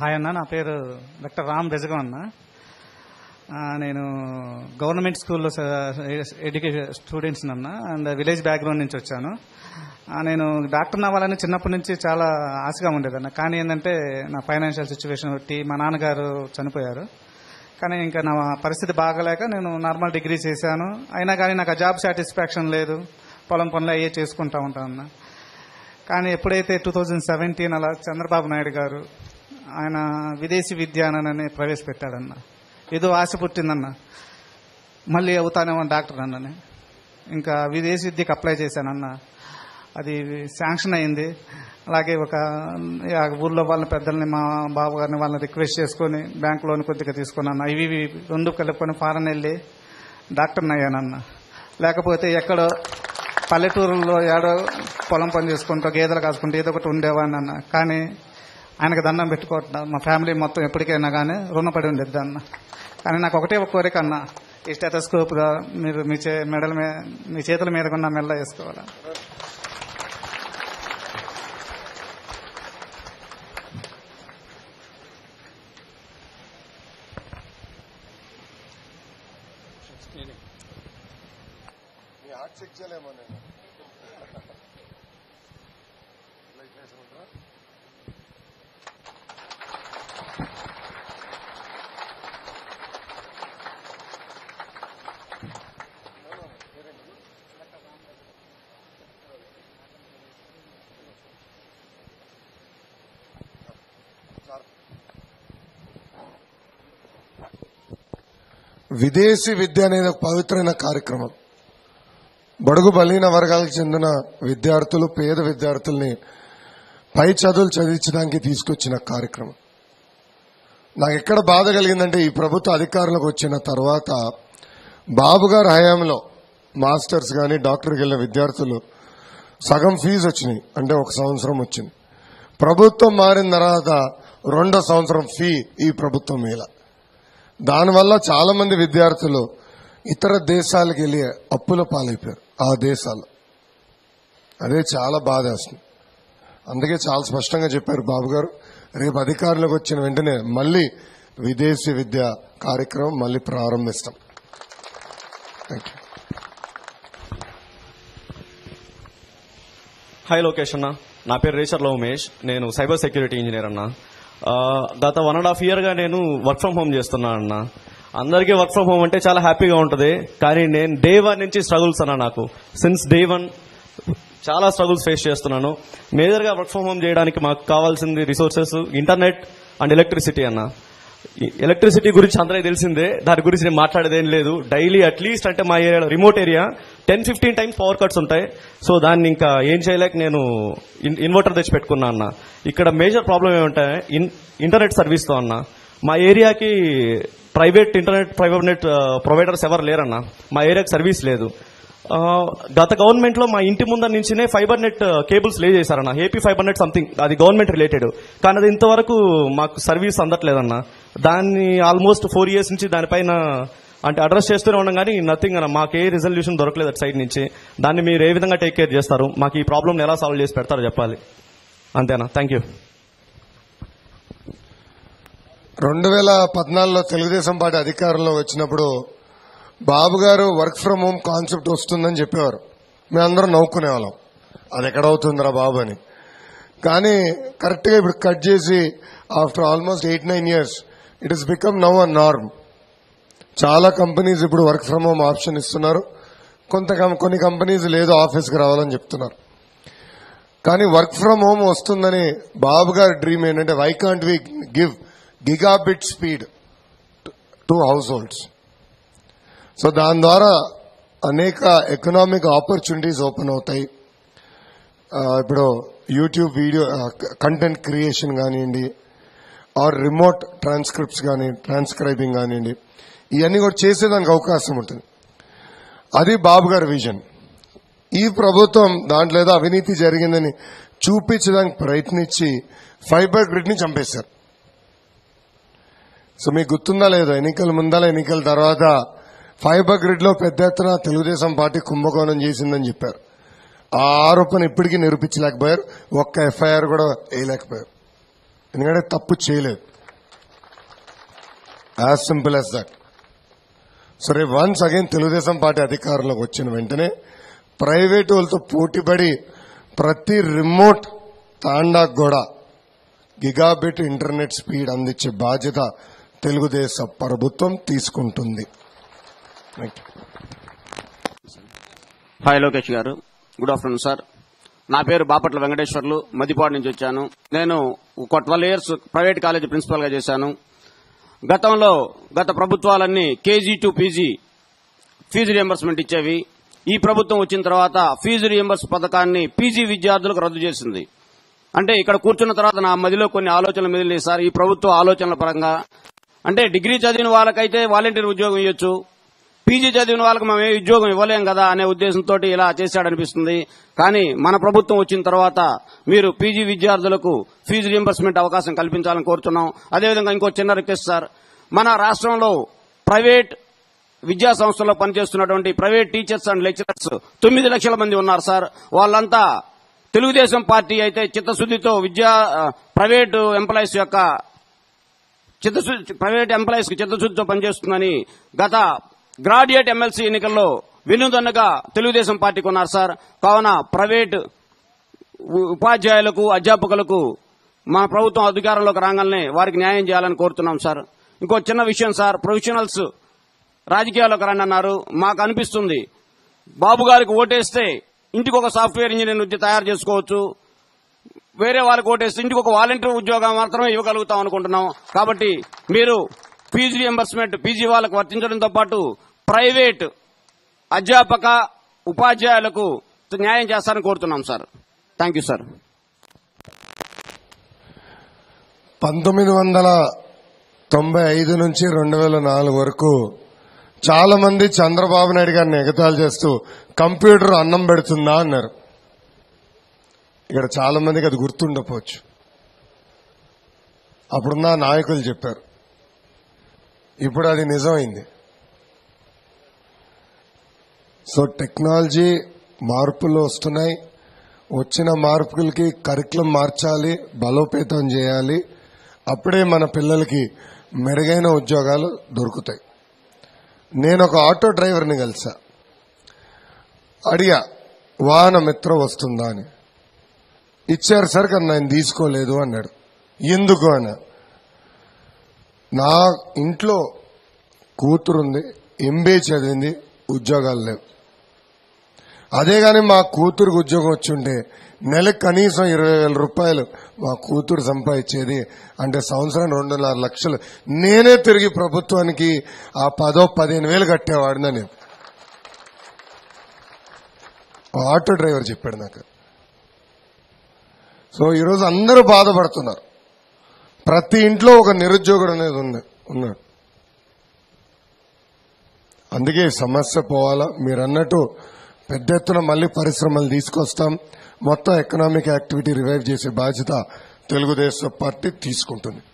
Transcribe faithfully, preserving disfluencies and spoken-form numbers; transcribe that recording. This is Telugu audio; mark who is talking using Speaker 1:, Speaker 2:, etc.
Speaker 1: హాయ్ అన్న, నా పేరు డాక్టర్ రామ్ బెజగం అన్న. నేను గవర్నమెంట్ స్కూల్లో ఎడ్యుకేషన్ స్టూడెంట్స్ అన్న అండ్ విలేజ్ బ్యాక్గ్రౌండ్ నుంచి వచ్చాను. నేను డాక్టర్ని అవ్వాలని చిన్నప్పటి నుంచి చాలా ఆశగా ఉండేదన్న. కానీ ఏంటంటే నా ఫైనాన్షియల్ సిచ్యువేషన్ బట్టి మా నాన్నగారు చనిపోయారు. కానీ ఇంకా నా పరిస్థితి బాగలేక నేను నార్మల్ డిగ్రీ చేశాను. అయినా కానీ నాకు ఆ జాబ్ సాటిస్ఫాక్షన్ లేదు. పొలం పనులు అయ్యే చేసుకుంటా ఉంటానన్న. కానీ ఎప్పుడైతే టూ థౌజండ్ సెవెంటీన్ అలా చంద్రబాబు నాయుడు గారు ఆయన విదేశీ విద్యానని ప్రవేశపెట్టాడన్న. ఏదో ఆశ పుట్టిందన్న, మళ్ళీ అవుతానేమో డాక్టర్ అన్నని. ఇంకా విదేశీ విద్యకు అప్లై చేశానన్న. అది శాంక్షన్ అయింది. అలాగే ఒక ఊర్లో వాళ్ళ పెద్దల్ని, మా బాబు గారిని వాళ్ళని రిక్వెస్ట్ చేసుకుని బ్యాంక్ లోన్ కొద్దిగా తీసుకున్నాను. ఇవి రెండు కలుపుకొని ఫారెన్ వెళ్ళి డాక్టర్ని అయ్యానన్న. లేకపోతే ఎక్కడో పల్లెటూరులో ఏడో పొలం పని చేసుకుంటూ గేదెలు కాసుకుంటూ ఏదో ఒకటి ఉండేవాడిని అన్న. కానీ ఆయనకు దండం పెట్టుకోవట్లా మా ఫ్యామిలీ మొత్తం ఎప్పటికైనా కానీ రుణపడి ఉండేది అన్న. కానీ నాకు ఒకటే ఒక కోరిక అన్న, ఈ స్టెథోస్కోప్గా మీరు మీ చే మెడల మీద మీ చేతుల మీద కూడా మెల్ల వేసుకోవాలా.
Speaker 2: విదేశీ విద్య అనేది ఒక పవిత్రమైన కార్యక్రమం. బడుగు బలహీన వర్గాలకు చెందిన విద్యార్థులు, పేద విద్యార్థుల్ని పై చదువులు చదివించడానికి తీసుకొచ్చిన కార్యక్రమం. నాకు ఎక్కడ బాధ కలిగిందంటే, ఈ ప్రభుత్వ అధికారంలోకి వచ్చిన తర్వాత బాబు గారి హయాంలో మాస్టర్స్ కానీ డాక్టర్కి వెళ్ళిన విద్యార్థులు సగం ఫీజు వచ్చినాయి, అంటే ఒక సంవత్సరం వచ్చింది. ప్రభుత్వం మారిన తర్వాత రెండో సంవత్సరం ఫీ ఈ ప్రభుత్వం మీద. దానివల్ల చాలా మంది విద్యార్థులు ఇతర దేశాలకు వెళ్లి అప్పుల పాలైపోయారు ఆ దేశాలు. అదే చాలా బాధ వేస్తుంది. అందుకే చాలా స్పష్టంగా చెప్పారు బాబు గారు, రేపు అధికారంలోకి వచ్చిన వెంటనే మళ్లీ విదేశీ విద్య కార్యక్రమం మళ్లీ ప్రారంభిస్తాం. Thank you.
Speaker 3: హాయ్ లోకేష్ అన్న, నా పేరు రేచర్ల ఉమేష్. నేను సైబర్ సెక్యూరిటీ ఇంజనీర్ అన్న. గత వన్ అండ్ హాఫ్ ఇయర్ గా నేను వర్క్ ఫ్రం హోమ్ చేస్తున్నా అన్న. అందరికీ వర్క్ ఫ్రం హోమ్ అంటే చాలా హ్యాపీగా ఉంటుంది. కానీ నేను డే వన్ నుంచి స్ట్రగుల్స్ అన్న. నాకు సిన్స్ డే వన్ చాలా స్ట్రగుల్స్ ఫేస్ చేస్తున్నాను. మేజర్ గా వర్క్ ఫ్రం హోమ్ చేయడానికి మాకు కావాల్సింది రిసోర్సెస్, ఇంటర్నెట్ అండ్ ఎలక్ట్రిసిటీ అన్న. ఎలక్ట్రిసిటీ గురించి అందరికీ తెలిసిందే, దాని గురించి నేను మాట్లాడేదేం లేదు. డైలీ అట్లీస్ట్ అంటే మా area remote area ten fifteen times power cuts ఉంటాయి. సో దాన్ని ఇంకా ఏం చేయలేక నేను ఇన్వర్టర్ తెచ్చి పెట్టుకున్నా అన్న. ఇక్కడ మేజర్ ప్రాబ్లం ఏమంటాయి, ఇంటర్నెట్ సర్వీస్తో అన్న. మా ఏరియాకి private internet private net providers ఎవరు లేరన్న. మా ఏరియాకి సర్వీస్ లేదు. గత గవర్నమెంట్ లో మా ఇంటి ముందర నుంచినే ఫైబర్ నెట్ కేబుల్స్ లే చేశారన్న. ఏపీ ఫైబర్ నెట్ సంథింగ్, అది గవర్నమెంట్ రిలేటెడ్. కానీ అది ఇంతవరకు మాకు సర్వీస్ అందట్లేదన్న. దాన్ని ఆల్మోస్ట్ ఫోర్ ఇయర్స్ నుంచి దానిపైన అంటే అడ్రస్ చేస్తూనే ఉన్నాం, కానీ నథింగ్ అన్న. మాకు ఏ రిజల్యూషన్ దొరకలేదు అటు సైడ్ నుంచి. దాన్ని మీరు ఏ విధంగా టేక్ కేర్ చేస్తారు, మాకు ఈ ప్రాబ్లమ్ ఎలా సాల్వ్ చేసి పెడతారో చెప్పాలి. అంతేనా? Thank you.
Speaker 2: రెండు వేల పద్నాలుగులో తెలుగుదేశం పార్టీ అధికారంలో వచ్చినప్పుడు బాబు గారు వర్క్ ఫ్రం హోమ్ కాన్సెప్ట్ వస్తుందని చెప్పేవారు. మేమందరం నవ్వుకునేవాళ్ళం, అది ఎక్కడవుతుందిరా బాబు అని. కానీ కరెక్ట్ గా ఇప్పుడు కట్ చేసి after almost eight nine years it is become now a norm. చాలా కంపెనీస్ ఇప్పుడు వర్క్ ఫ్రం హోమ్ ఆప్షన్ ఇస్తున్నారు. కొంత కొన్ని కంపెనీస్ లేదు ఆఫీస్కి రావాలని చెప్తున్నారు. కానీ వర్క్ ఫ్రం హోమ్ వస్తుందని బాబు గారి డ్రీమ్ ఏంటంటే, why can't we give gigabit speed to households. So దాని ద్వారా అనేక ఎకనామిక్ ఆపర్చునిటీస్ ఓపెన్ అవుతాయి. ఇప్పుడు యూట్యూబ్ వీడియో కంటెంట్ క్రియేషన్ కానివ్వండి, ఆర్ రిమోట్ ట్రాన్స్క్రిప్ట్స్ కానీ ట్రాన్స్క్రైబింగ్ కానివ్వండి, ఇవన్నీ కూడా చేసేదానికి అవకాశం ఉంటుంది. అది బాబు గారి విజన్. ఈ ప్రభుత్వం దాంట్లో ఏదో అవినీతి జరిగిందని చూపించడానికి ప్రయత్నించి ఫైబర్ గ్రిడ్ ని చంపేశారు. సో మీకు గుర్తుందా లేదో, ఎన్నికల ముందల ఎన్నికల తర్వాత ఫైబర్ గ్రిడ్ లో పెద్ద ఎత్తున తెలుగుదేశం పార్టీ కుంభకోణం చేసిందని చెప్పారు. ఆ ఆరోపణ ఇప్పటికీ నిరూపించలేకపోయారు. ఒక్క ఎఫ్ఐఆర్ కూడా వేయలేకపోయారు, ఎందుకంటే తప్పు చేయలేదు. As simple as that. సరే, వన్స్ అగైన్ తెలుగుదేశం పార్టీ అధికారంలోకి వచ్చిన వెంటనే ప్రైవేట్ వాళ్ళతో పోటీపడి ప్రతి రిమోట్ తాండాకు కూడా గిగాబిట్ ఇంటర్నెట్ స్పీడ్ అందించే బాధ్యత తెలుగుదేశం ప్రభుత్వం తీసుకుంటుంది.
Speaker 4: హాయ్ లోకేష్ గారు, గుడ్ ఆఫ్టర్నూన్ సార్. నా పేరు బాపట్ల వెంకటేశ్వర్లు, మదిపాడు నుంచి వచ్చాను. నేను ఒక twelve years private college principal గా చేశాను. గతంలో గత ప్రభుత్వాలన్నీ KG to PG fee reimbursement ఇచ్చేవి. ఈ ప్రభుత్వం వచ్చిన తర్వాత ఫీజు రియంబర్స్ పథకాన్ని పీజీ విద్యార్థులకు రద్దు చేసింది. అంటే ఇక్కడ కూర్చున్న తర్వాత నా మదిలో కొన్ని ఆలోచనలు మెదిలేయి సార్. ఈ ప్రభుత్వ ఆలోచనల పరంగా అంటే డిగ్రీ చదివిన వాళ్ళకైతే వాలంటీర్ ఉద్యోగం ఇవ్వచ్చు, పీజీ చదివిన వాళ్ళకి మేము ఏ ఉద్యోగం ఇవ్వలేం కదా అనే ఉద్దేశంతో ఇలా చేశాడనిపిస్తుంది. కానీ మన ప్రభుత్వం వచ్చిన తర్వాత మీరు పీజీ విద్యార్థులకు ఫీజు రియంబర్స్మెంట్ అవకాశం కల్పించాలని కోరుతున్నాం. అదేవిధంగా ఇంకో చిన్న రిక్వెస్ట్ సార్, మన రాష్ట్రంలో ప్రైవేట్ విద్యా సంస్థల్లో పనిచేస్తున్నటువంటి ప్రైవేట్ టీచర్స్ అండ్ లెక్చరర్స్ తొమ్మిది లక్షల మంది ఉన్నారు సార్. వాళ్ళంతా తెలుగుదేశం పార్టీ అయితే చిత్తశుద్దితో విద్యా ప్రైవేట్ ఎంప్లాయీస్ యొక్క చిత్తశుద్ధి ప్రైవేట్ ఎంప్లాయీస్ కి చిత్తశుద్దితో పనిచేస్తుందని గత గ్రాడ్యుయేట్ ఎమ్మెల్సీ ఎన్నికల్లో వెన్నుదన్నుగా తెలుగుదేశం పార్టీకి ఉన్నారు సార్. కావున ప్రైవేట్ ఉపాధ్యాయులకు అధ్యాపకులకు మా ప్రభుత్వం అధికారంలోకి రాగానే వారికి న్యాయం చేయాలని కోరుతున్నాం సార్. ఇంకో చిన్న విషయం సార్, ప్రొఫెషనల్స్ రాజకీయాల్లోకి రండి అన్నారు. మాకు అనిపిస్తుంది బాబు గారికి ఓటేస్తే ఇంటికి ఒక సాఫ్ట్వేర్ ఇంజనీర్ ఉద్యోగం తయారు చేసుకోవచ్చు, వేరే వాళ్ళకి ఓటేస్తే ఇంటికి ఒక వాలంటీర్ ఉద్యోగం మాత్రమే ఇవ్వగలుగుతాం అనుకుంటున్నాం. కాబట్టి మీరు ఫీజు రియంబర్స్మెంట్ పీజీ వాళ్ళకు వర్తించడంతో పాటు ప్రైవేట్ అధ్యాపక ఉపాధ్యాయులకు న్యాయం చేస్తారని కోరుతున్నాం సార్. Thank you sir.
Speaker 2: పంతొమ్మిది వందల తొంభై ఐదు నుంచి రెండు వేల నాలుగు వరకు చాలా మంది చంద్రబాబు నాయుడు గారిని ఎగతాళి చేస్తూ కంప్యూటర్ అన్నం పెడుతుందా అన్నారు. ఇక్కడ చాలా మందికి అది గుర్తుండకపోవచ్చు. అప్పుడున్న నాయకులు చెప్పారు, ఇప్పుడు అది నిజమైంది. సో టెక్నాలజీ మార్పులు వస్తున్నాయి. వచ్చిన మార్పులకి కరికులం మార్చాలి, బలోపేతం చేయాలి. అప్పుడే మన పిల్లలకి మెరుగైన ఉద్యోగాలు దొరుకుతాయి. నేను ఒక ఆటో డ్రైవర్ని కలిసా, అడిగా వాహన మిత్ర వస్తుందా అని. ఇచ్చారు సార్, కానీ నేను తీసుకోలేదు అన్నాడు. ఎందుకు అన్నా, నా ఇంట్లో కూతురుంది, ఎంబీఏ చదివింది, ఉద్యోగాలు లేవు. అదే గాని మా కూతురుకు ఉద్యోగం వచ్చుంటే నెలకు కనీసం ఇరవై వేల రూపాయలు మా కూతురు సంపాదించేది. అంటే సంవత్సరం రెండున్నర లక్షలు నేనే తిరిగి ప్రభుత్వానికి ఆ పదో పదిహేను వేలు కట్టేవాడినా నేను. ఆటో డ్రైవర్ చెప్పాడు నాకు. సో ఈరోజు అందరూ బాధపడుతున్నారు. ప్రతి ఇంట్లో ఒక నిరుద్యోగుడు అనేది ఉంది ఉన్నాడు. అందుకే ఈ సమస్య పోవాలా. మీరు అన్నట్టు పెద్ద ఎత్తున మళ్లీ పరిశ్రమలు తీసుకొస్తాం. మొత్తం ఎకనామిక్ యాక్టివిటీ రివైవ్ చేసే బాధ్యత తెలుగుదేశం పార్టీ తీసుకుంటుంది.